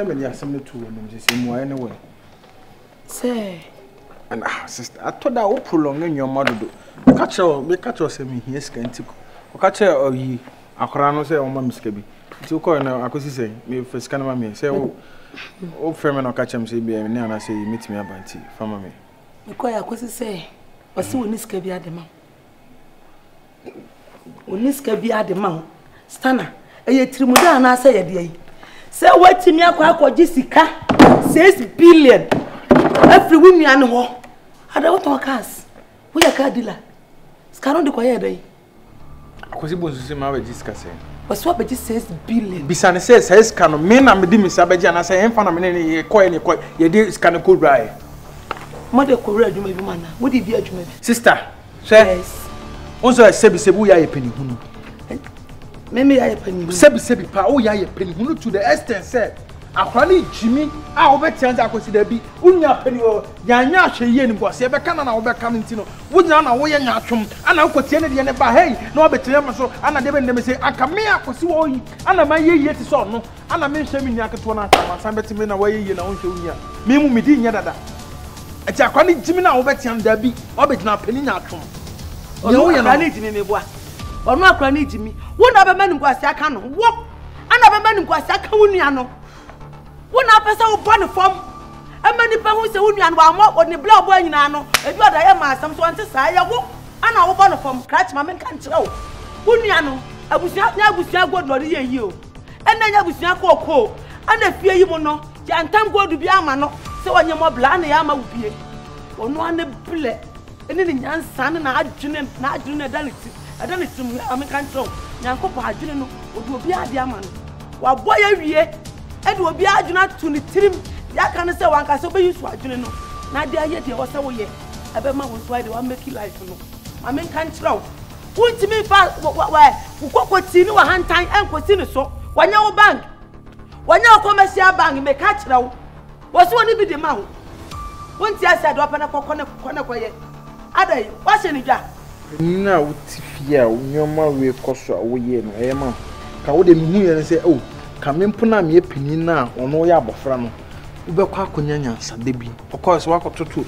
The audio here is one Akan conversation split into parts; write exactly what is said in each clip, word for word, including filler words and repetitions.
many assembly to them, say more anyway. Say, and ah, sister, I thought that would prolong in your mother. Do catch her, we catch us, me here, scanty. Catch her or ye, a crano say, oh, Mammy Skibby. To call now, I could say, me for scanner me, say, oh, oh, Ferman or catch him, say, be and I say, you meet me about tea, from me. The choir could say, or so when this can be at the mouth. When this can be at the mouth, Stanna, a ye trimuda and I say a day. Say what to me, I call Jessica, six billion. Every woman and ho. I don't want to cast. We are car dealer. Scaron the choir day. Because it was the same Jessica saying. But swap it says billion. Bisan says, says, can men and Medimi Sabajan, and I say, I'm from a coin, your dear is kind of cool, right? Mother Korea, you may be man. What did you do? Sister, yes. Also, I said, Sebuya a penny. Maybe I a penny. Sebi Sebi, Pao, ya a penny to the extent said. A chronic Jimmy, I'll bet chance I could see there be Unya penny or Yanya Shayen was ever can and I'll be coming to know. Would not away and Yachum, and I'll continue the end by hey, no better so, and I never say, I come here for so, and I may yet is on, and I mentioned in Yakatona, some better men away, you know, to ya. Mimu Midin Yada. It's a chronic Jimmy now, bet you there be, or bet not penny Yachum. No, you're not eating me, boy. Or not chronic Jimmy. One other man was a canon. Walk another man was a caniano. One person who born from a many people who say, Union, one more on the blow boy in Anno, if you are the Emma, some to answer, I walk, and I will born from Cratch, my man can't tell. Uniano, I was not now with your good body, you. And then I was not co, and I fear you will know, and time go to be a man, so when you're more blind, I am a beer. Or no one the bullet, and then young son and I didn't not doing a delicate. I don't need to me, I can't tell. Yanko, I didn't know, would be a diamond. While boy, every and will be a not to the trim. Ya can't say one can so be used to a general. Now, dear, yet you was away. I bet my was why they want make you life. I mean, can't throw. Wouldn't me fast where what see no hand time and continue so. When your bank, when your commercial bank may catch now, was one be the mount. Once I said, open up a corner corner quiet. Are they washing it? Now, fear, your mother will cost away, Emma. Can would and say, oh. Come puna me penny now, or no yab of Frano. Ube Quaconia, Sadebi. Of course, walk up to two.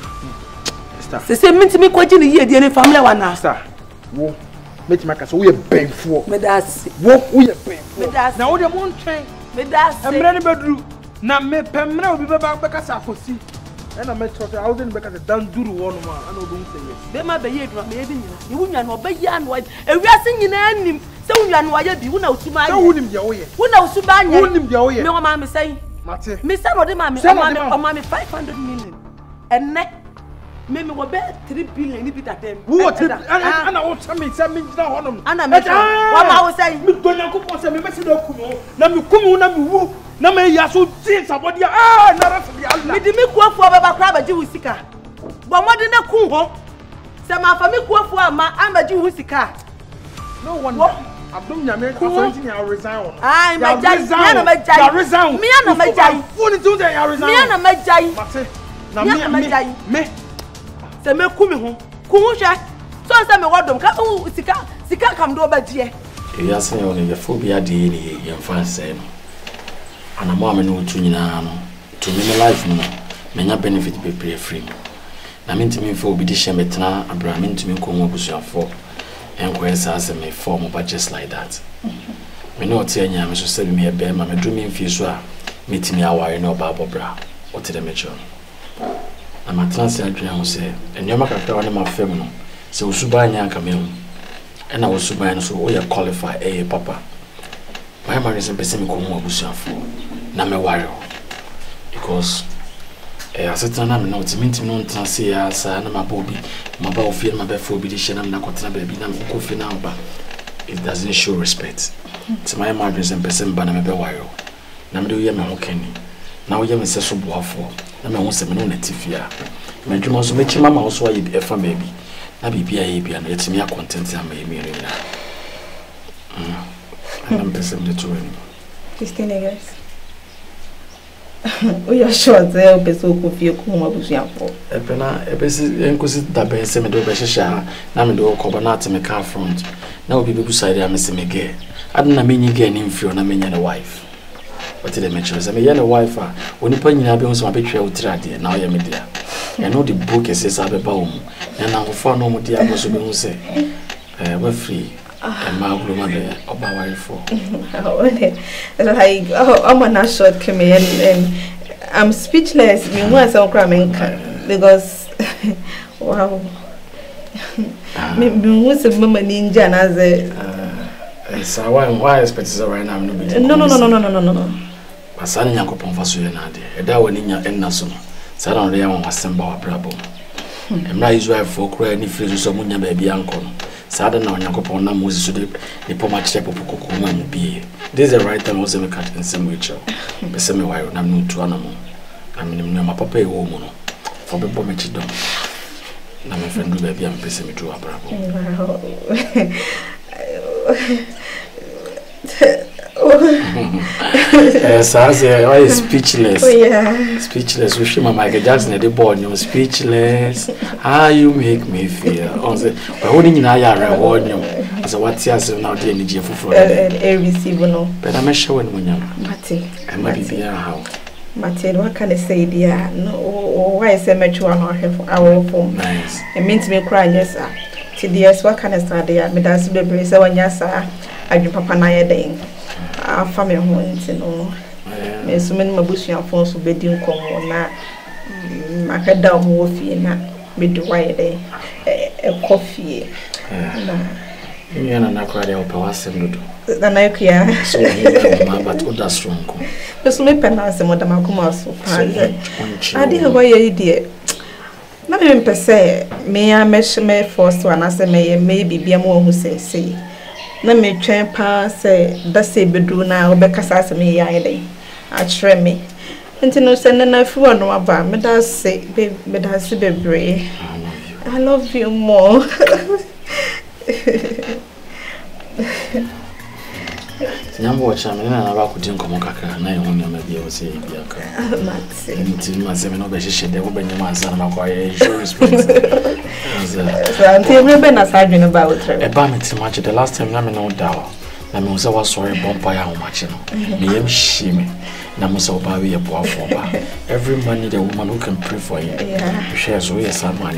The same means me quite in a year, the family one master. Wo, make my case, we are paying for. Medas, what we are paying for. Now, the moon train, Medas, I'm ready bedroom. Now, me Pemna will be back because I foresee. And I met her out in because I don't do one more. I don't say yes. They might be here to me. You wouldn't know, but young white, and we are singing in so you are why you know to my wound your way. Who knows to buy your way? No, mamma say, Mister Rodman, mamma, five hundred million. And neck, maybe we'll bet three billion if it at them. What? And I want some means now on them. And I met what I was saying, you don't know what's a message of Kumo. Now you come on, you now may you so see somebody. Ah, not to me go for a crab at Jewisica. But what did I come? Some of me go for my I'm a Jewisica. No one. I'm doing your make a resign. I'm a jai, resign. Me and a jai. What do they resign? Me and a jai. Now, me, me, me. Say, me come home. Kumusha. So I say, me what them? Oh, Sika, Sika come do about here. You are saying only the phobia D N A. Your fans say, and a mom no to to me life no. Many benefit be pay free. I mean to me for be the shemetra. I mean to me come up with for. And where's as me form but just like that. Me no tell you me so say me be ma me do me feel so meet me aware no babo bra what the mecho. I'm a transfer adrian say and you make a one my fam no so usuba nya aka me and I was suba so we qualify eh papa. My man is be say me come abusuafo na me worry because eh aseta na me no ti minti no ntanse ya sa na mabobi maba ofie na mabefo bi di hye na me na kotena baby na me kofi na oba it doesn't show respect to my man is person ba na me be wire na me do ye me ho kani na wo ye me se so boafo na me ho se me no na tifia me dwuma so me chima ma wo so ayi e fa baby na bibia ye bia na yetimi a content am ye me re na mm I'm person de to any Christine guys. We are sure they will be so confused. Come up with your phone. Epena, epesi enkosi dabe se me do be hihya na me do kobonate me car front. Na obi be beside am se me ge. Adna me nyi ge ni mfio na me nya the wife. What did I mention? I mean, your wife, when you put in a bill, so I bet you will try it now. You're media. I know the book is a baum, and I will find no more dear was to say, we're free. And my grandmother, or my wife for. Like, oh, I'm not short coming and I'm speechless. Me was so cramming because, wow. Me was a woman in Jana's. So why why expect is right now? No, no, no, no, no, no, no, no, no. My son and Uncle Ponfasu and I did. That one in your end, so I don't really want to send our bravo. And my Israel for crying if you so much baby uncle. Sada na Uncle Pona Moses to the Poma Chapel Pokuma be. This is the right time was a cut in some ritual. The same way I'm not to animal. I mean, my papa woman for the Bomachidom. Now my friend will be pissing me to a bravo. Yes, I say I is speechless. Oh, yeah. Speechless. We show my Michael Jackson at the board. You speechless. How you make me feel? I say, but holding in I warn you. I say, what's your now? The energy for for a receive no. But I'm sure when you Mate, I might be how. Mate, what can I say, dear? No, why is a mature on our phone? Nice. It means me crying, yes, sir. Yes, what can I start there? Me that's the place when yes, sir. I do papa na yeding. Our family home, you know. Me so many mabushi and phones will be doing come na. I had down more fee na. Me do why day a coffee. You are not crying out power sem do. The night here. So you but other strong. But so me penance mo da makuma so. I didn't why you dear. Na me mpese me ya mesh me force wana se me me bibia mo hu se se na me twen pa se da se bedu na obekasa se me ya yede a kire me nti no se na fi wono aba me da se me da se bebre. I love you more. Nyambo wa chama na na ba kudin komo kakra na yehun na mabia wo se bia ka Mate nti ma se me no be hihye de wo banyama ansa na makwa ye insurance policy so anti me be na sadwe no ba wo tre e ba me ti match the last time na me no dawo na me say was sorry bompa ya ho match no me yem hye me na mo say oba we ye boafo ba every money the woman who can pray for you yeah share so yes some money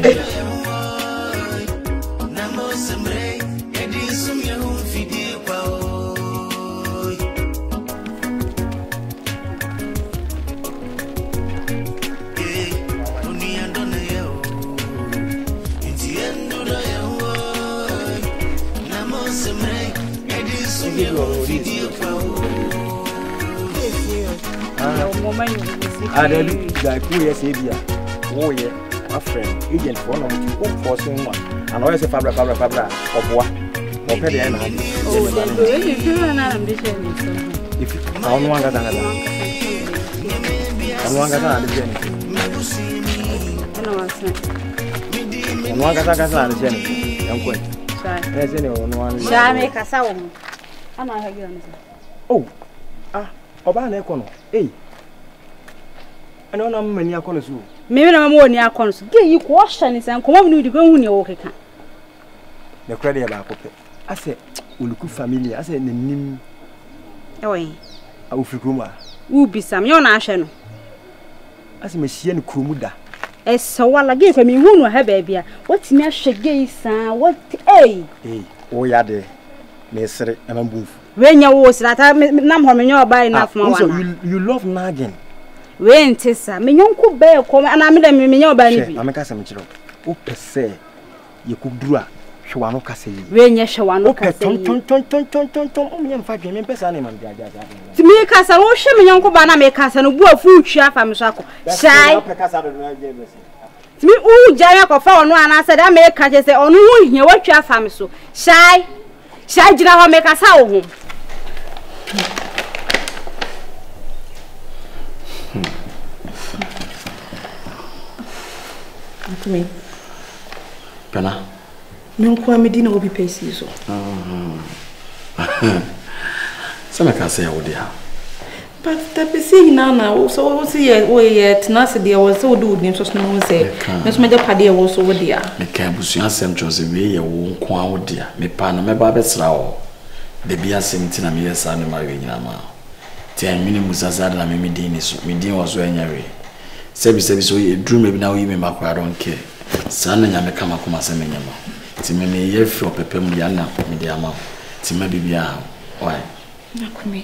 na mo semre edi sum ye hu fidi kwa Ah, there be like two years here. Oh yeah, my friend, agent for no to force one. And always a fabra fabra fabra of what? Or pay the end. If I don't want that, I don't want that. I want that. I'm going. Yes, anyone. Shall make a sound. I'm not again. Oh, ah, Obana Econo. Hey. I don't know many accounts. Maybe I'm more near accounts. Get you question is and come up with the go in your work. The credit about it. I said, we look family. I said, the name. Away. I will free Will be some your national. As a machine Kumuda. As so while I gave me who know her baby. What's me a shaggy son? What eh? Eh, oh, yeah, there. Necessary and a move. When you was that I am in your buy enough more. You, you love nagging. When Tessa, me young could bear come and I made them in your baby. I'm a cassamich. Oh, per se, you could do a Shawano Cassie. When you shall one look at ton ton ton ton ton ton ton only and five members animal. To me, a castle, oh, shame, young Cobana make us and a boy food chef. I'm Sako. Shy. To me, oh, Jack of found one. I said, I make catches the only one here. What your family so shy. Shy, did I make us home? Me. Pena. No, come dinner will be pacey so. Some can say, oh, dear. But the busy now, so we'll see it. Oh, yet, Nancy, dear was so do names was no say. Miss Major Paddy was over there. Me can't push your centers away, you won't quote, dear. Me pan, me babbit's row. The beer seventeen a mere son of my Vinama. ten minimum sasada na me din so me din was so enyawe sebi sebi so e drum me na we me makwa don't care sana nya me kama kuma se me nyama ti me me ye fi opepem ya na me de ama ti ma bibia why nakumi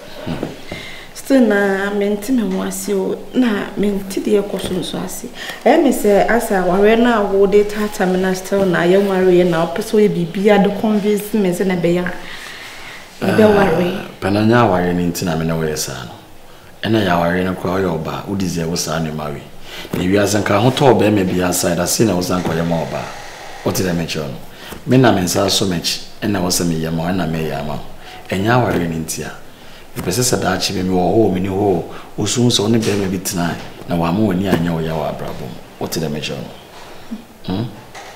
still na menti me mo ase o na menti de ekoso so ase e me se asa ware na wo de tata me na still na ye ware na opeso ye bibia de convince me se na be ya be ware pananya ware ni ntina me na we sa no ena ya ware no kwa yo ba udize wo sa ne mawi ni wi asanka ho to be me bia side ase na wo san kwa ye ma oba o ti da me cho no me na me nsa so mechi ena wo sa me ye ma na me ya ma enya ware ni ntia pese sada chi me wo ho me ni ho osun so ne be me bitna na wa ma woni anya wo ya wa brabo o ti da me cho no hm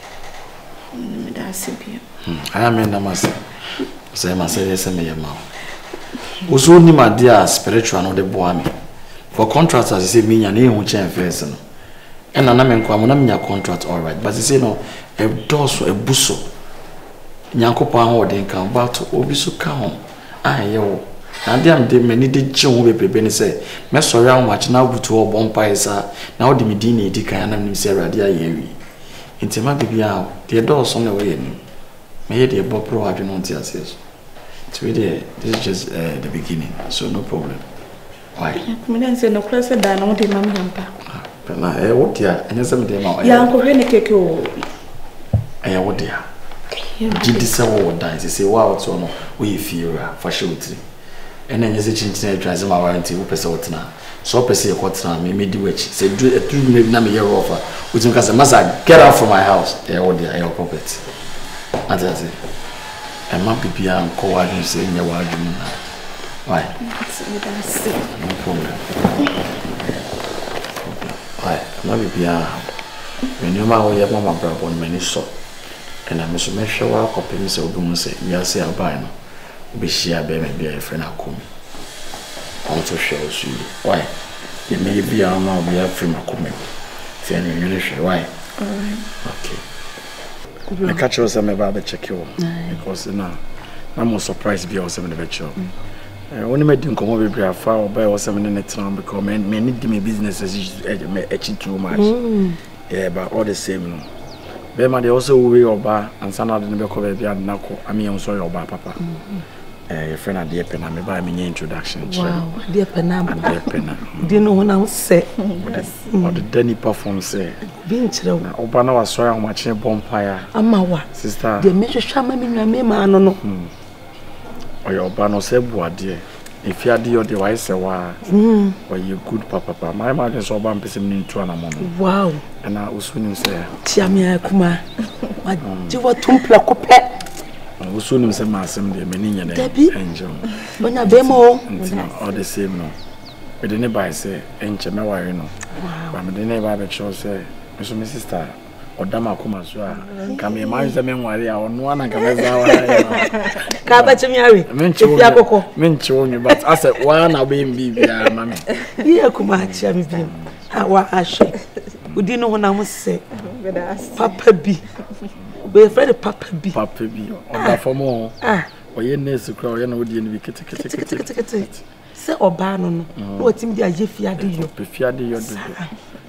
me da sibia hm aya me na masa say ma say say me yama osun ni ma dia spiritual no de boa me for contractors say me nya na ehu chen first no e na na me nkwa mo na me nya contract all right but say no e doso e buso nyankopon ho de nkan about obi so ka ho aye wo na dia me de me ni de gye ho bebebe ni say me sorry how much na butu o bompa isa na o de me din na edi kan na me say rade aye wi intima bibia de doso na we ni me ye de bo pro adwe no ntia ses so we there this is just uh, the beginning so no problem why me dan say no class da na o de mam yampa na eh what dia enya se me de ma ya nko hwe ne keke o eh what dia gidi se wo dan se wa what no we fear for sure ena enya se chinchin atwa se ma warranty wo pese wotna so pese e kwotna me me di wechi se do e do me na me ye offer utim ka se masa get out from my house eh what dia your property atase e ma bibia nko wa ni se nya wa adwum na why no problem why ma bibia me ni ma wo ye ma ma brabo me ni so ena me so me hwe wa kopem se obi mu se wi ase abai no be share be me be a friend akomi on to share with you why you may be a ma be a friend akomi say you really share why all right okay me catch us me ba be check you because na na mo surprise be us me be check eh oni me din komo be be afa oba was me ne tran because me me need me business as me echi too much yeah but all the same no be ma dey also we oba ansa na de be ko be bia na ko ami am so oba papa eh your friend Adia Pena me buy me introduction wow Adia Pena Adia Pena dey no na say or the Danny perform say bi nchire wo oba na waso ya homache bonfire amawa sister dey me hwehwa ma me nwa me ma no no oya oba no se buade if you ade your dey why say wa mm or you good papa papa my man so oba mpese me ntu ana mo wow na usuni say tiamia kuma ma jiwo tumpla kope usuni say ma asem dey me nya na angel onya be mo all the same no we dey nearby say enche me ware no ba me dey nearby be show say me so my sister odama kuma so a ka me ma say me nware a ono ana ka me za wa ka ba chimiawe if akoko me nche onyu but I said wa na be mbi bia mama ye kuma achia mi bi ha wa ahwe udi no na mo se papa bi we friend papa bi papa bi oda fomo ah oye nurse kra oye na odi ni bi kete kete kete kete se oba no no no otim di aje fiade yo pe fiade yo do na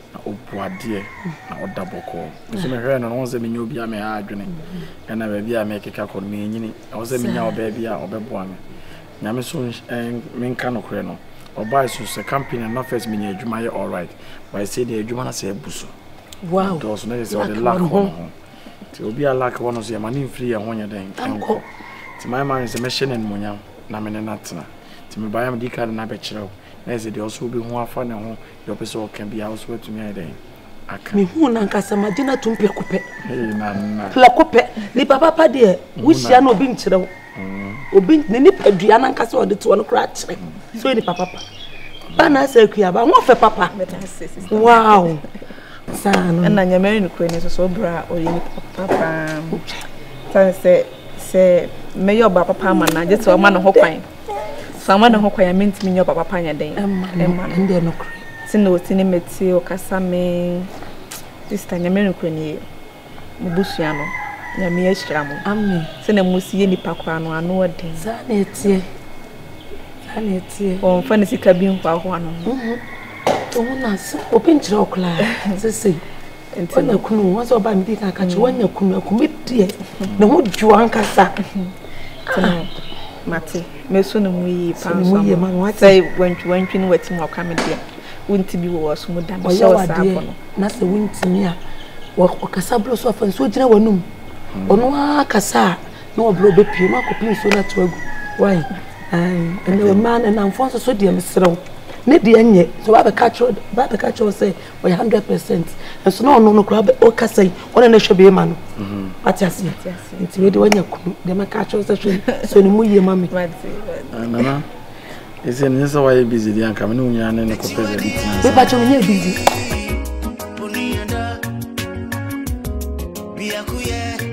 obuade na oda boko so me hwe no no se me nyo bia me ha adwene na ba bia me keka ko me nyini o se me nya oba bia obeboa me nyame so me nka no kre no oba so se company na first me nya adwuma ye all right but I say the adwuma na se ebuso wow those no say the lack one ti obi a lack one so ye mani free ye ho nya den enko ti my man se me hye ne munyam na me ne natena ti me bayam di card na be kirew na ze de also be ho afa ne ho your person can be house where to me den aka me hu na nkasa madina tumpia kope eh na na pla kope ni papa pa de wo hia na obi nkirew obi ne ni padua na nkasa ode to no kra kire so ni papa pa bana se kuya ba wo fe papa wow sano na nyamere ni kro ni so so bra o yini papa tan se se me yo ba papa ma na je so ma no ho kwan so ma no ho kwan ya mentimi nyo papa pa nya den emma ende no kro sino tini meti o kasa me sister nyamere ni kro ni mubusu no nyame ahira mo amen se na musi ye nipa kwa no ano ode za na etie Ani etie. O fa ne sika bi nkwa ho ano. Mhm. To na so open chira okla. Sese. Enti na kunu won so ba mi di kan ka chi wanya kunu akumi die. Na ho dwo ankasa. Tino. Mate. Me so no mu yi pa so. Mu yi ma wa say wantwi wantwi no wati mo ka me dia. Wonti bi wo so mu da me so sa apo no. Na se wonti mi a wo kasa blo so afa so gina wanum. Ono akasa na wo blo be pie no akopin so na to agu. Why? Ai, and the man and I'm forced so dear Mister Ne de enye so ba be catch ba be catch say we one hundred percent. And so no no no crab o ka say one na hwe be ma no. Mhm. Atiasi. Nti we de wanya kunu de ma catch say so ni mu ye ma me. Nana. Ese ni so why busy dey anka me no nya ne ko present. We ba cho me busy. Bi akuye